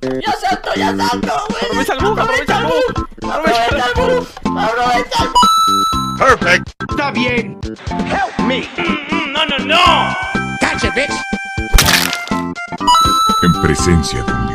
¡Ya salto, güey! Aprovecha el bug, aprovecha el bug. ¡Aprovecha el bug! Perfect. Está bien. Help me. No, no, no. Gotcha, bitch. En presencia de un